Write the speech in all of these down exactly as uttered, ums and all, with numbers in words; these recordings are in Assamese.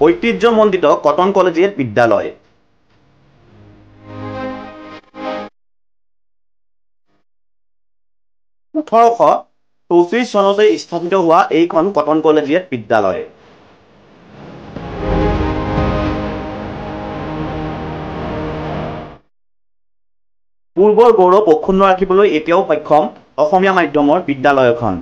ঐতিহ্যমণ্ডিত কটন কলেজিয়েট বিদ্যালয়। ওঠৰশ চৌত্ৰিশ চনতে স্থাপিত হোৱা এইখন কটন কলেজিয়েট বিদ্যালয়। পূৰ্বৰ গৌৰৱ অক্ষুণ্ণ ৰাখিবলৈ এতিয়াও সক্ষম অসমীয়া মাধ্যমৰ বিদ্যালয়খন।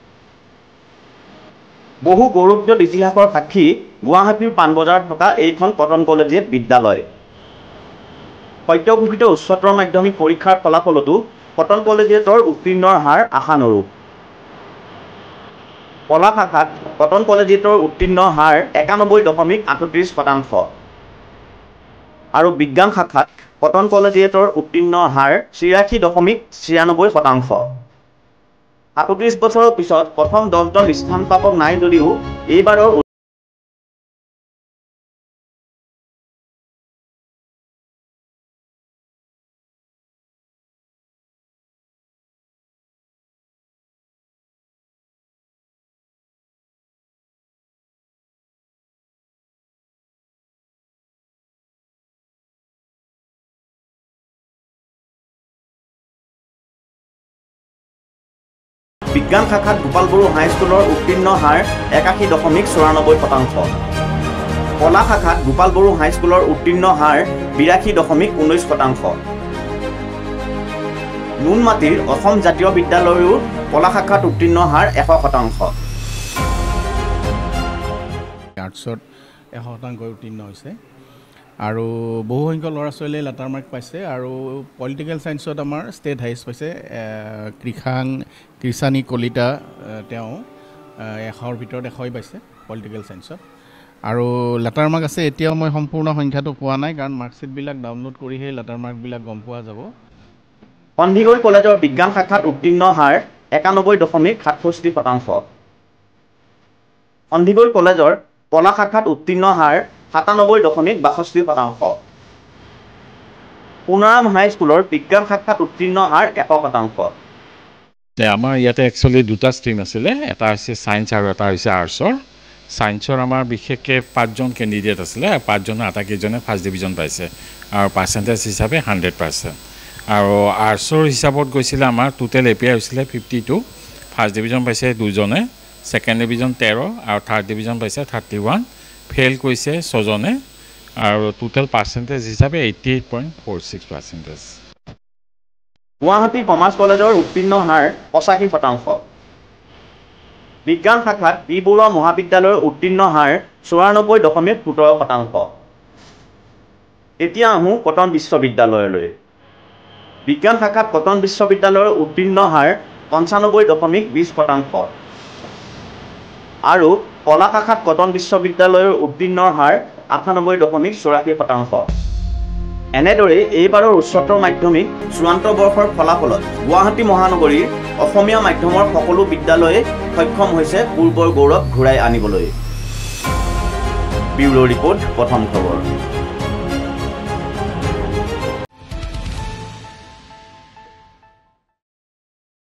বহু গৌৰৱোজ্জ্বল ইতিহাসৰ সাক্ষী গুৱাহাটীৰ পাণবজাৰত থকা এইখন কটন কলেজিয়েট বিদ্যালয়। সদ্যঘোষিত উচ্চতৰ মাধ্যমিক পৰীক্ষাৰ ফলাফলতো কটন কলেজিয়েটৰ উত্তীৰ্ণৰ হাৰ আশানুৰূপ। কলা শাখাত কটন কলেজিয়েটৰ উত্তীৰ্ণৰ হাৰ একানব্বৈ দশমিক আঠত্ৰিছ শতাংশ আৰু বিজ্ঞান শাখাত কটন কলেজিয়েটৰ উত্তীৰ্ণৰ হাৰ ছিয়াশী দশমিক ছিয়ানব্বৈ শতাংশ। সাতত্ৰিশ বছৰৰ পিছত প্ৰথম দহজন স্থান প্ৰাপক নাই যদিও এইবাৰৰ বিজ্ঞান শাখাত গোপাল বড়ো হাইস্কুলৰ উত্তীৰ্ণ হাৰ একাশী দশমিক চৌৰানব্বৈ শতাংশ। কলা শাখাত গোপাল বড়ো হাইস্কুলৰ উত্তীৰ্ণ হাৰ বিৰাশী দশমিক ঊনৈছ শতাংশ। নুনমাটিৰ অসম জাতীয় বিদ্যালয়ৰো কলা শাখাত উত্তীৰ্ণ হাৰ এশ শতাংশ। আৰ্টছত এশ শতাংশ উত্তীৰ্ণ হৈছে আৰু বহুসংখ্যক ল'ৰা ছোৱালীয়ে লেটাৰ মাৰ্ক পাইছে আৰু পলিটিকেল ছায়েন্সত আমাৰ ষ্টেট হাইষ্ট পাইছে কৃষাং কৃষাণী কলিতা তেওঁ এশৰ ভিতৰত এশই পাইছে পলিটিকেল ছায়েন্সত আৰু লেটাৰ মাৰ্ক আছে। এতিয়াও মই সম্পূৰ্ণ সংখ্যাটো পোৱা নাই কাৰণ মাৰ্কশ্বিটবিলাক ডাউনলোড কৰিহে লেটাৰ মাৰ্কবিলাক গম পোৱা যাব। সন্দিকৈ কলেজৰ বিজ্ঞান শাখাত উত্তীৰ্ণ হাৰ একানব্বৈ দশমিক সাতষষ্ঠি শতাংশ। সন্দিকৈ কলেজৰ কলা শাখাত উত্তীৰ্ণ হাৰ সাতানব্বৈ দশমিক বাষষ্ঠি শতাংশ। পুনাৰাম হাইস্কুলৰ বিজ্ঞান শাখাত উত্তীৰ্ণ হাৰ এশ শতাংশ। আমাৰ ইয়াতে একচুৱেলি দুটা ষ্ট্ৰীম আছিলে, এটা হৈছে ছায়েন্স আৰু এটা হৈছে আৰ্টছৰ। ছায়েন্সৰ আমাৰ বিশেষকৈ পাঁচজন কেণ্ডিডেট আছিলে, পাঁচজনৰ আটাইকেইজনে ফাৰ্ষ্ট ডিভিজন পাইছে আৰু পাৰ্চেণ্টেজ হিচাপে হাণ্ড্ৰেড পাৰ্চেণ্ট। আৰু আৰ্টছৰ হিচাপত গৈছিলে আমাৰ টোটেল এপিয়াৰ হৈছিলে ফিফটি টু, ফাৰ্ষ্ট ডিভিজন পাইছে দুজনে, ছেকেণ্ড ডিভিজন তেৰ আৰু থাৰ্ড ডিভিজন পাইছে থাৰ্টি ওৱান। ফেইল কৰিছে ছজনে আৰু টোটেল পাৰ্চেণ্টেজ হিচাপে eighty eight point four six percentage. Guwahati commerce কলেজৰ উত্তীৰ্ণ হাৰ পঁচাশী শতাংশ। বিজ্ঞান শাখাত বি বৰুৱা মহাবিদ্যালয়ৰ উত্তীৰ্ণ হাৰ চৌৰানব্বৈ দশমিক সোতৰ শতাংশ। এতিয়া আহোঁ কটন বিশ্ববিদ্যালয়লৈ। বিজ্ঞান শাখাত কটন বিশ্ববিদ্যালয়ৰ উত্তীৰ্ণ হাৰ পঞ্চানব্বৈ দশমিক বিছ শতাংশ আৰু কলা শাখাত কটন বিশ্ববিদ্যালয়ৰ উত্তীৰ্ণৰ হাৰ আঠানব্বৈ দশমিক চৌৰাশী শতাংশ। এনেদৰে এইবাৰৰ উচ্চতৰ মাধ্যমিক চূড়ান্ত বৰ্ষৰ ফলাফলত গুৱাহাটী মহানগৰীৰ অসমীয়া মাধ্যমৰ সকলো বিদ্যালয়ে সক্ষম হৈছে পূৰ্বৰ গৌৰৱ ঘূৰাই আনিবলৈ। ব্যুৰ' ৰিপৰ্ট প্ৰথম খবৰ।